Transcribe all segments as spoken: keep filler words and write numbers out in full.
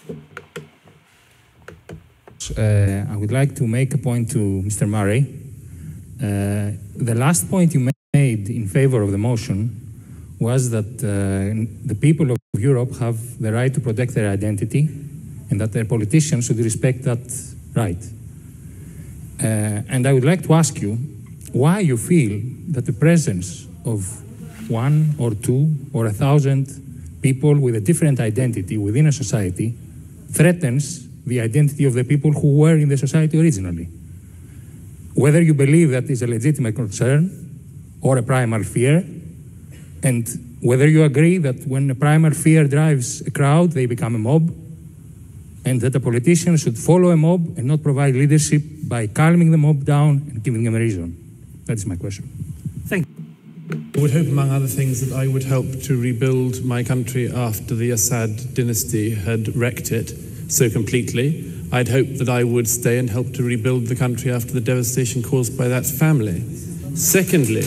Uh, I would like to make a point to Mister Murray. Uh, the last point you made in favor of the motion was that uh, the people of Europe have the right to protect their identity and that their politicians should respect that right. Uh, and I would like to ask you why you feel that the presence of one or two or a thousand people with a different identity within a society threatens the identity of the people who were in the society originally. Whether you believe that is a legitimate concern or a primal fear, and whether you agree that when a primal fear drives a crowd, they become a mob, and that a politician should follow a mob and not provide leadership by calming the mob down and giving them a reason. That is my question. Thank you. I would hope, among other things, that I would help to rebuild my country after the Assad dynasty had wrecked it so completely. I'd hope that I would stay and help to rebuild the country after the devastation caused by that family. Secondly,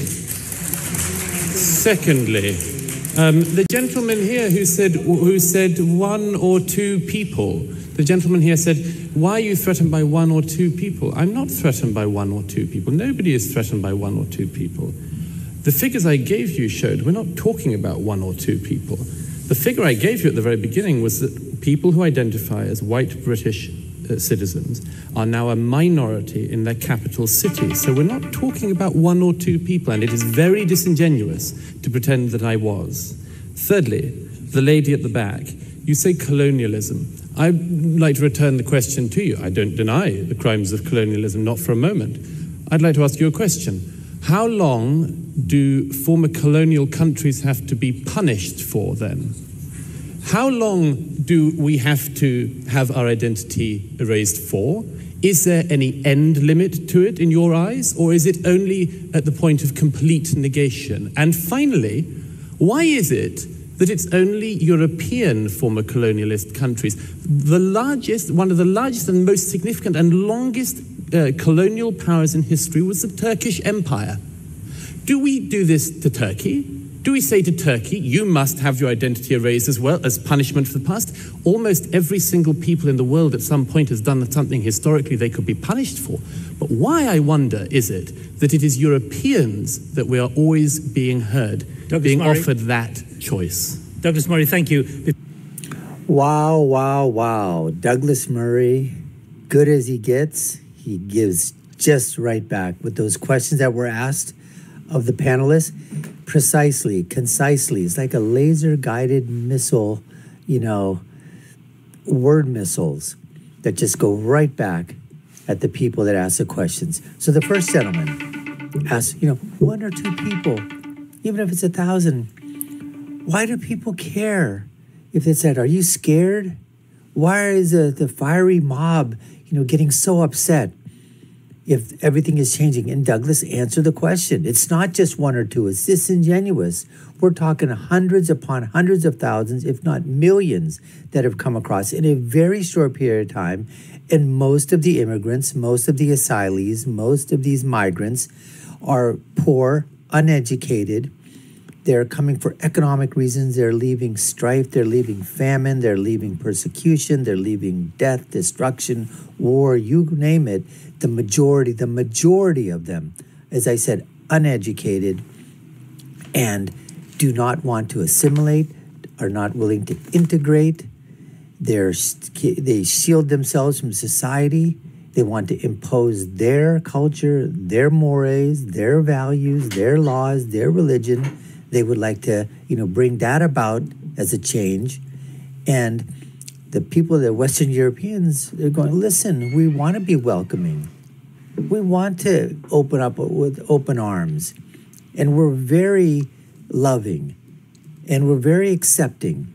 secondly, um, the gentleman here who said, who said one or two people, the gentleman here said, why are you threatened by one or two people? I'm not threatened by one or two people. Nobody is threatened by one or two people. The figures I gave you showed we're not talking about one or two people. The figure I gave you at the very beginning was that people who identify as white British uh, citizens are now a minority in their capital cities. So we're not talking about one or two people, and it is very disingenuous to pretend that I was. Thirdly, the lady at the back, you say colonialism. I'd like to return the question to you. I don't deny the crimes of colonialism, not for a moment. I'd like to ask you a question. How long do former colonial countries have to be punished for then? How long do we have to have our identity erased for? Is there any end limit to it in your eyes, or is it only at the point of complete negation? And finally, why is it that it's only European former colonialist countries? The largest, one of the largest and most significant and longest uh, colonial powers in history was the Turkish Empire. Do we do this to Turkey? Do we say to Turkey, you must have your identity erased as well as punishment for the past? Almost every single people in the world at some point has done something historically they could be punished for. But why, I wonder, is it that it is Europeans that we are always being heard, Douglas being Murray. offered that choice? Douglas Murray, thank you. Wow, wow, wow. Douglas Murray, good as he gets, he gives just right back with those questions that were asked of the panelists. Precisely, concisely. It's like a laser-guided missile, you know, word missiles that just go right back at the people that ask the questions. So the first gentleman asked, you know, one or two people, even if it's a thousand, why do people care? If they said, are you scared? Why is the, the fiery mob, you know, getting so upset if everything is changing? And Douglas answered the question. It's not just one or two. It's disingenuous. We're talking hundreds upon hundreds of thousands, if not millions, that have come across in a very short period of time. And most of the immigrants, most of the asylees, most of these migrants are poor, uneducated. They're coming for economic reasons. They're leaving strife. They're leaving famine. They're leaving persecution. They're leaving death, destruction, war, you name it. The majority, the majority of them, as I said, uneducated and do not want to assimilate, are not willing to integrate. They're, they shield themselves from society. They want to impose their culture, their mores, their values, their laws, their religion. They would like to, you know, bring that about as a change. And the people, the Western Europeans, they're going, listen, we want to be welcoming. We want to open up with open arms. And we're very loving. And we're very accepting.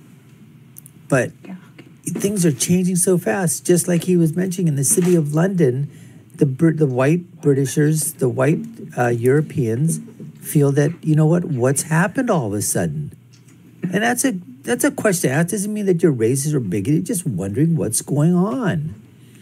But things are changing so fast. Just like he was mentioning, in the city of London, the, the white Britishers, the white uh, Europeans feel that, you know what, what's happened all of a sudden? And that's a that's a question. That doesn't mean that you're racist or bigoted, just wondering what's going on.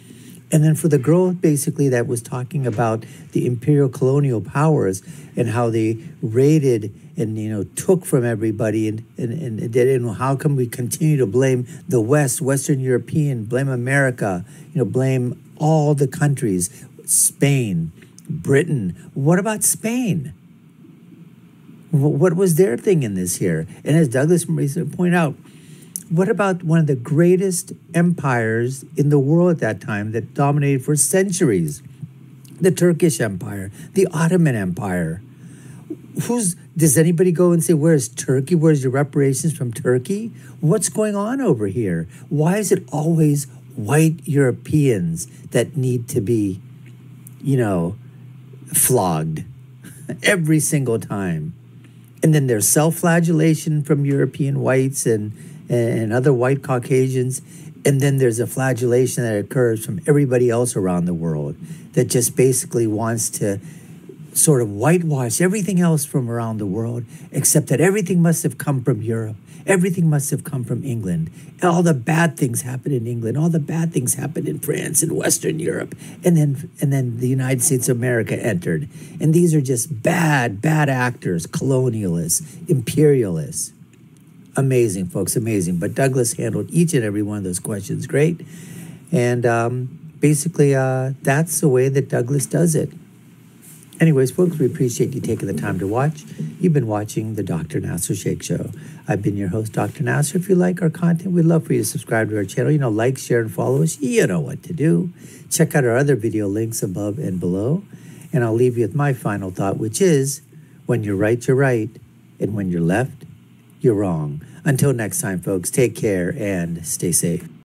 And then for the girl, basically, that was talking about the imperial colonial powers and how they raided and, you know, took from everybody, and, and, and, and how come we continue to blame the West, Western European, blame America, you know, blame all the countries, Spain, Britain. What about Spain? What was their thing in this here? And as Douglas pointed out, what about one of the greatest empires in the world at that time that dominated for centuries? The Turkish Empire, the Ottoman Empire. Who's, does anybody go and say, where's Turkey? Where's your reparations from Turkey? What's going on over here? Why is it always white Europeans that need to be, you know, flogged every single time? And then there's self-flagellation from European whites and and other white Caucasians, and then there's a flagellation that occurs from everybody else around the world that just basically wants to sort of whitewash everything else from around the world, except that everything must have come from Europe. Everything must have come from England. All the bad things happened in England. All the bad things happened in France and Western Europe. And then, and then the United States of America entered. And these are just bad, bad actors, colonialists, imperialists. Amazing, folks, amazing. But Douglas handled each and every one of those questions great. And um, basically, uh, that's the way that Douglas does it. Anyways, folks, we appreciate you taking the time to watch. You've been watching the Doctor Nasser Sheikh Show. I've been your host, Doctor Nasser. If you like our content, we'd love for you to subscribe to our channel. You know, like, share, and follow us. You know what to do. Check out our other video links above and below. And I'll leave you with my final thought, which is, when you're right, you're right. And when you're left, you're wrong. Until next time, folks, take care and stay safe.